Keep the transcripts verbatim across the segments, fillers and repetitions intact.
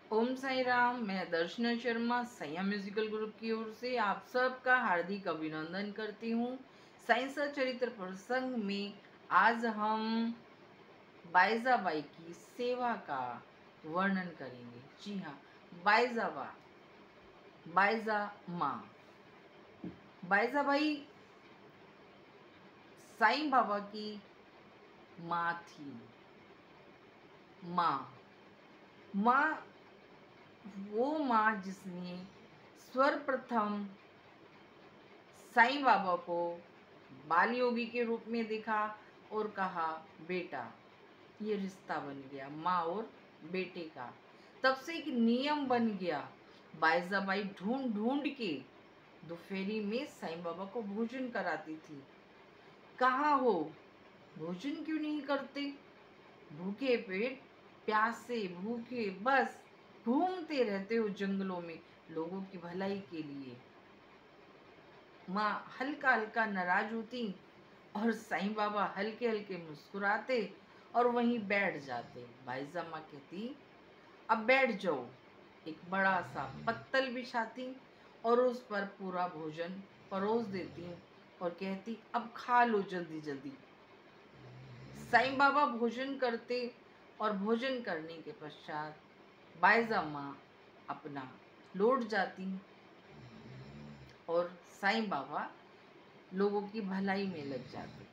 ओम साई राम। मैं दर्शना शर्मा संयम musical group की ओर से आप सबका हार्दिक अभिनंदन करती हूँ। साईं चरित्र प्रसंग में आज हम बाईजाबाई की सेवा का वर्णन करेंगे। जी हाँ, बाईजाबा, बाईजा माँ। बाईजाबाई साईं बाबा की माँ थी। माँ माँ वो माँ जिसने सर्वप्रथम साईं बाबा को बाल योगी के रूप में देखा और कहा, बेटा, ये रिश्ता बन गया माँ और बेटे का। तब से एक नियम बन गया। बाईजाबाई ढूंढ ढूंढ के दोपहरी में साईं बाबा को भोजन कराती थी। कहाँ हो, भोजन क्यों नहीं करते? भूखे पेट, प्यासे भूखे बस घूमते रहते हो जंगलों में लोगों की भलाई के लिए। माँ हल्का हल्का नाराज होती और साईं बाबा हल्के हल्के मुस्कुराते और वहीं बैठ जाते। बाईजा माँ कहती, अब बैठ जाओ। एक बड़ा सा पत्तल बिछाती और उस पर पूरा भोजन परोस देती और कहती, अब खा लो जल्दी जल्दी। साईं बाबा भोजन करते और भोजन करने के पश्चात बाईजा माँ अपना लौट जाती और साईं बाबा लोगों की भलाई में लग जाते।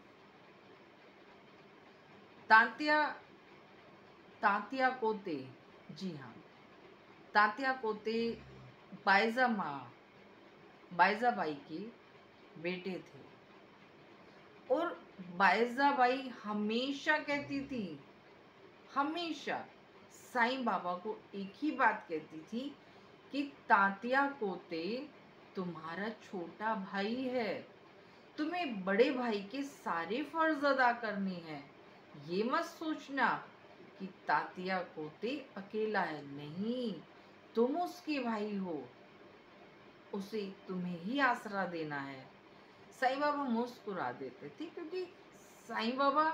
तांतिया तांतिया कोते, जी हाँ, तांतिया कोते बाईजा माँ बाईजाबाई के बेटे थे। और बाईजाबाई हमेशा कहती थी, हमेशा साईं बाबा को एक ही बात कहती थी कि तांतिया कोते तुम्हारा छोटा भाई है, तुम्हें बड़े भाई के सारे फर्ज अदा करने हैं। ये मत सोचना कि तांतिया कोते अकेला है, नहीं, तुम उसके भाई हो, उसे तुम्हें ही आसरा देना है। साईं बाबा मुस्कुरा देते थे क्योंकि साईं बाबा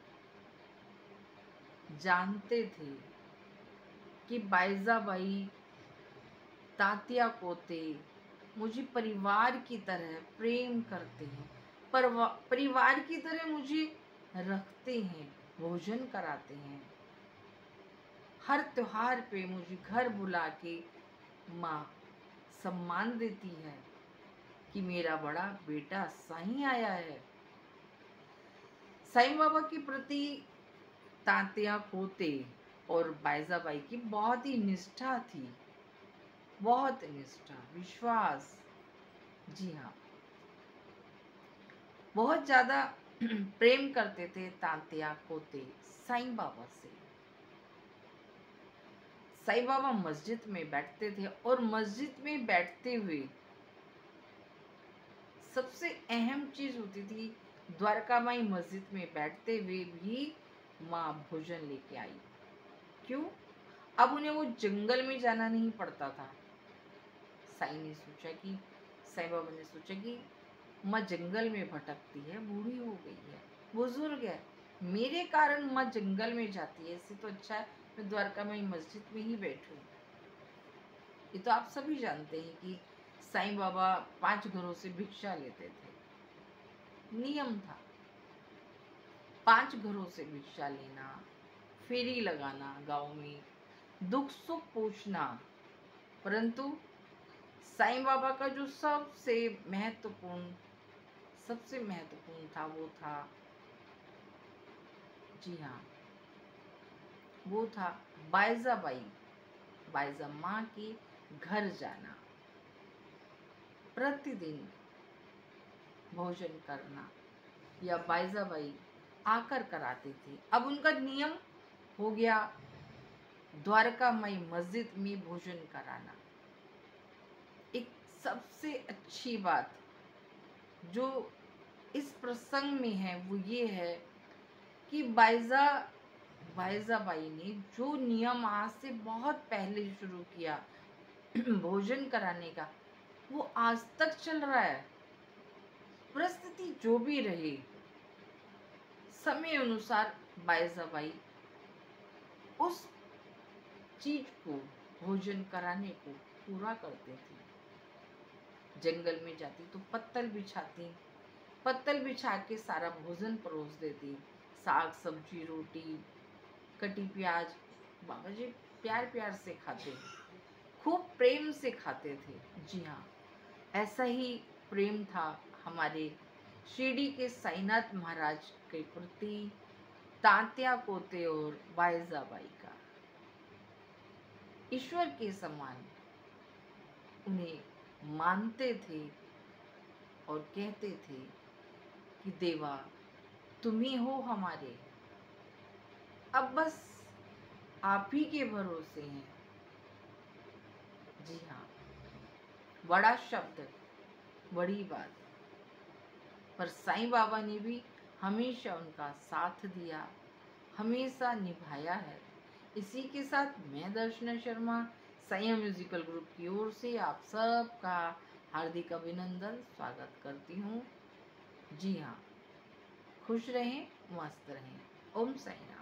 जानते थे कि बाईजाबाई तांतिया कोते मुझे परिवार की तरह प्रेम करते हैं, परिवार की तरह मुझे रखते हैं, भोजन कराते हैं, हर त्योहार पे मुझे घर बुला के माँ सम्मान देती है कि मेरा बड़ा बेटा साईं आया है। साईं बाबा के प्रति तांतिया कोते और बाईजाबाई की बहुत ही निष्ठा थी, बहुत निष्ठा, विश्वास। जी हाँ, बहुत ज्यादा प्रेम करते थे तांतिया कोते साईं बाबा से। साईं बाबा मस्जिद में बैठते थे और मस्जिद में बैठते हुए सबसे अहम चीज होती थी, द्वारका माई मस्जिद में बैठते हुए भी माँ भोजन लेके आई। क्यों? अब उन्हें वो जंगल में जाना नहीं पड़ता था। साईं ने सोचा कि साईं बाबा ने सोचा कि माँ जंगल में भटकती है, बूढ़ी हो गई है, बुजुर्ग है, मेरे कारण माँ जंगल में जाती है, इससे तो अच्छा है मैं द्वारका माई मस्जिद में ही बैठूं। ये तो आप सभी जानते हैं कि साईं बाबा पांच घरों से भिक्षा लेते थे, नियम था पांच घरों से भिक्षा लेना, फेरी लगाना, गांव में दुख सुख पूछना। परंतु साईं बाबा का जो सबसे महत्वपूर्ण सबसे महत्वपूर्ण था वो था, जी हाँ, वो था बाईजाबाई बाईजा माँ के घर जाना, प्रतिदिन भोजन करना, या बाईजाबाई आकर कराती थी। अब उनका नियम हो गया द्वारका माई मस्जिद में भोजन कराना। एक सबसे अच्छी बात जो इस प्रसंग में है वो ये है कि बाईजा बाईजाबाई ने जो नियम आज से बहुत पहले शुरू किया भोजन कराने का, वो आज तक चल रहा है। परिस्थिति जो भी रहे, समय अनुसार बाईजाबाई उस चीज को भोजन कराने को पूरा करते थे। जंगल में जाती तो पत्तल बिछाती, पत्तल बिछा के सारा भोजन परोस देती, साग सब्जी रोटी कटी प्याज। बाबा जी प्यार प्यार से खाते, खूब प्रेम से खाते थे। जी हाँ, ऐसा ही प्रेम था हमारे शिरडी के साईनाथ महाराज के प्रति तात्या पोते और बायजाबाई का। ईश्वर के समान उन्हें मानते थे और कहते थे कि देवा तुम ही हो हमारे, अब बस आप ही के भरोसे हैं। जी हाँ, बड़ा शब्द, बड़ी बात, पर साईं बाबा ने भी हमेशा उनका साथ दिया, हमेशा निभाया है। इसी के साथ मैं दर्शना शर्मा संयम म्यूजिकल ग्रुप की ओर से आप सबका हार्दिक अभिनंदन स्वागत करती हूँ। जी हाँ, खुश रहें, मस्त रहें। ओम साईं राम।